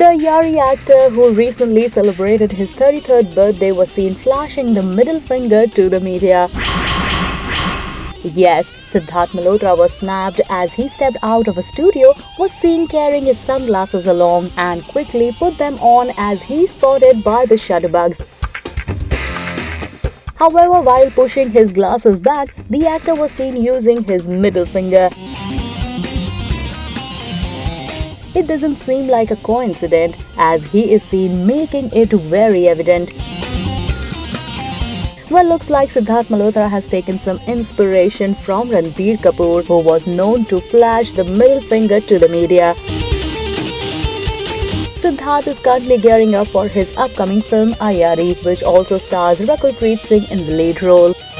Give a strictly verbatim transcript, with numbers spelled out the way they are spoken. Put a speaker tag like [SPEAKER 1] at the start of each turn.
[SPEAKER 1] The Yari actor, who recently celebrated his thirty-third birthday, was seen flashing the middle finger to the media. Yes, Sidharth Malhotra was snapped as he stepped out of a studio, was seen carrying his sunglasses along and quickly put them on as he spotted by the shutterbugs. However, while pushing his glasses back, the actor was seen using his middle finger. It doesn't seem like a coincidence, as he is seen making it very evident. Well, looks like Sidharth Malhotra has taken some inspiration from Ranbir Kapoor, who was known to flash the middle finger to the media. Sidharth is currently gearing up for his upcoming film Aiyari, which also stars Rakulpreet Singh in the lead role.